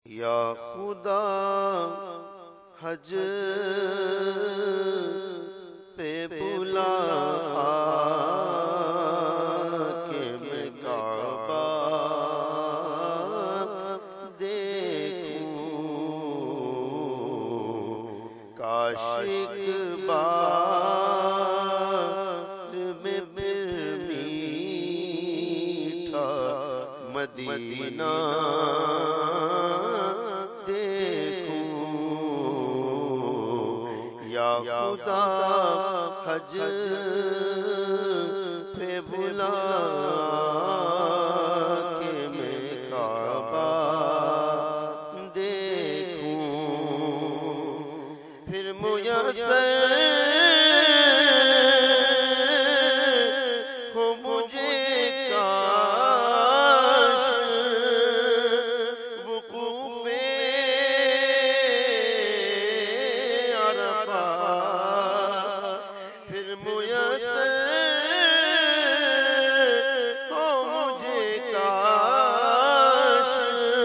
یا خدا حج پہ بلا کے میں کعبہ دیکھوں، کاش ایک بار میں پھر میٹھا مدینہ یا خدا حج پہ بلا کے میں کعبہ دیکھوں، پھر میسر ہو مجھے کاش وقوف عرفات، پھر میسر ہو مجھے کاش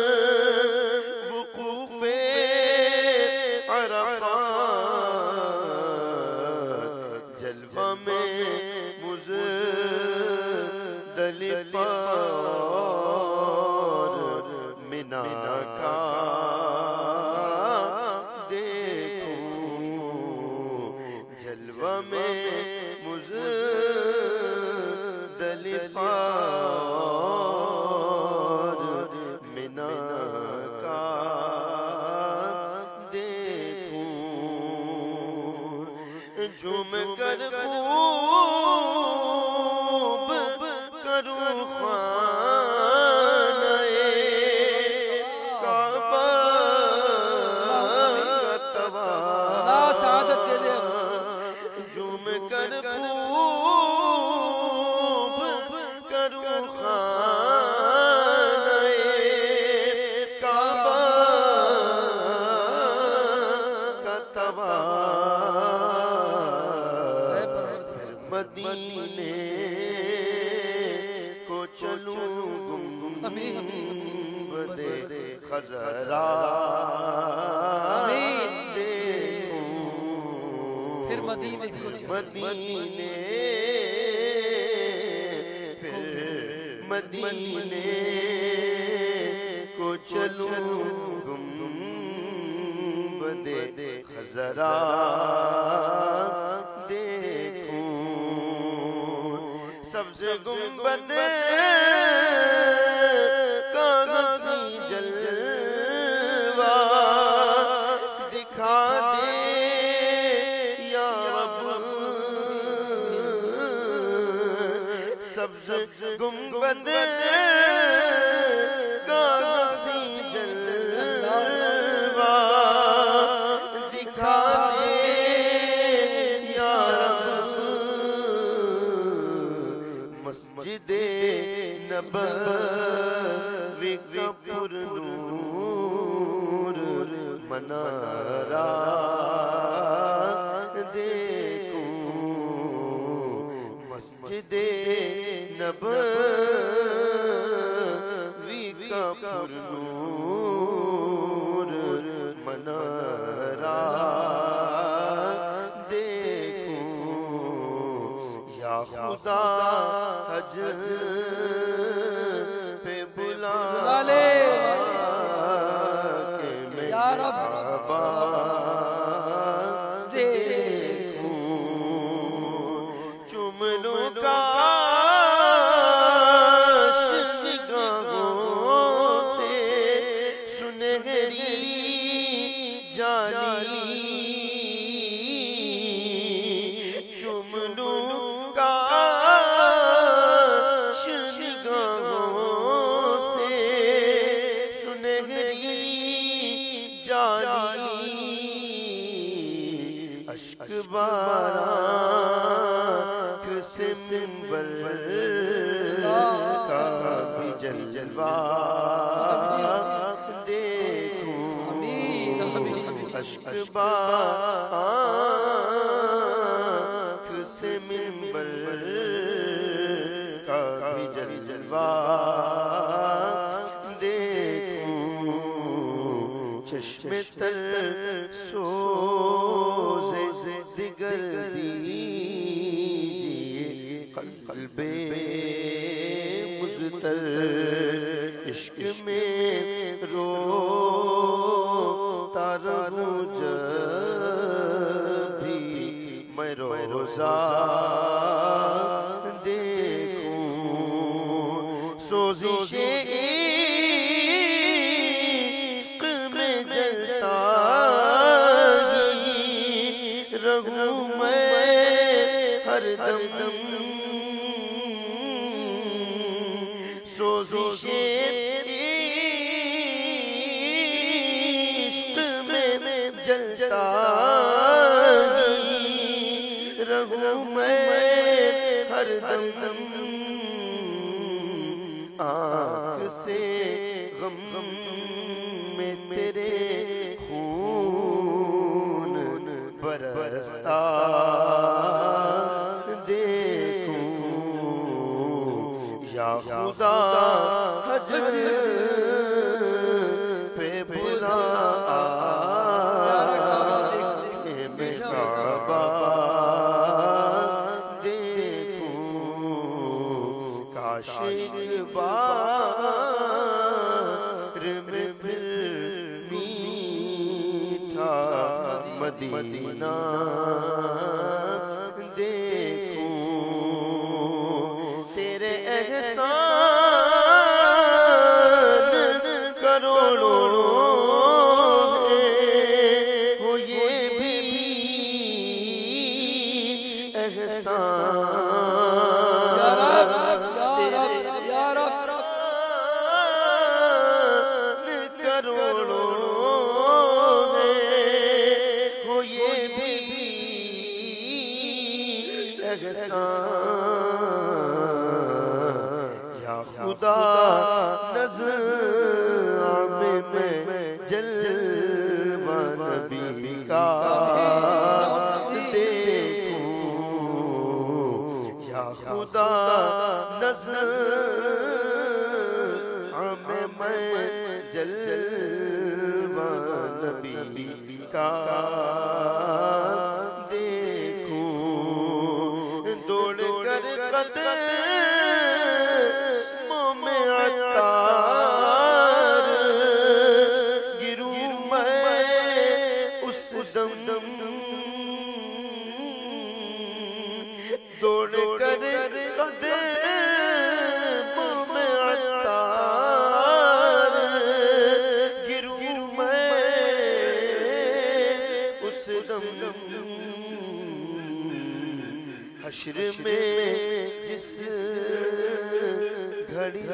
وقوف عرفات، جلوہ میں مزدلفہ اور منا کا دیکھوں، جلوہ میں مزدلفہ اور منا کا دیکھوں، جھوم کر خوب کروں خانہ کعبہ کا طواف، سعادت دے دے جھوم کر خوب کروں خانہ کعبہ کا طواف، پھر مدینے کو چلوں گنبد خضرا دیکھوں، پھر مدینے کو مدینے پھر مدینے کو چلوں گنبد خضرا دیکھوں، سبز گنبد کا حسین جلوہ دکھا دے یا رب، سبز گنبد کا حسین جلوہ دکھا دے یا رب، مسجد نبوی کا پر نور منارہ دیکھوں، مسجد نبوی کا پر نور منارہ دیکھوں، یا خدا حج پہ بلا لے کے میں یا رب کعبہ دیکھوں، چوم لوں کاش نگاہوں سے سنہری جالی، چوم لوں کاش نگاہوں سے سنہری جالی، اشک بارآنکھ سے منبر کا بھی جلوہ دیکھوں، اشک بارآنکھ سے منبر کا بھی جلوہ دیکھوں، چشم تر سوز دیگر دیجیے قلب مضطر عشق میں روتا رہوں جب بھی میں روزہ دیکھوں سوزش عشق میں جلتا ہی رہوں میں ہر دم سوزش عشق میں جلتا ہی رہوں میں ہر دم آنکھ سے غم میں تیرے خون برستا دیکھوں یا خدا حجر پہ بلا میں کعبہ دیکھوں کاش بار میں پھر میٹھا مدینہ دیکھوں تیرے احسان کروڑوں ہیں ہو یہ بھی احسان یا خدا نظر میں جلوہ نبی کا دیکھوں یا خدا نظر میں جلوہ نبی کا دوڑ کر قدموں میں عطار گروں میں اس دم حشر میں جس گھڑی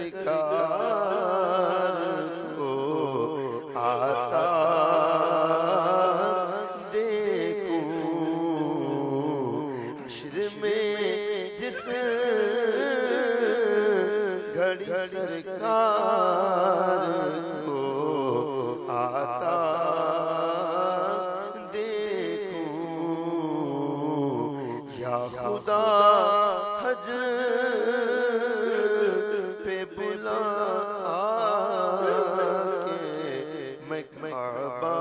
سرکار کو آتا گھڑی سرکار کو آتا دیکھوں یا خدا حجر پہ بلا کے میں کعبہ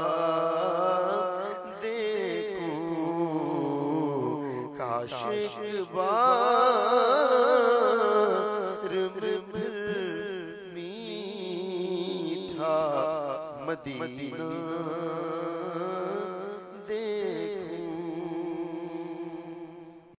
دیکھوں کاش بار پھر میٹھا مدینہ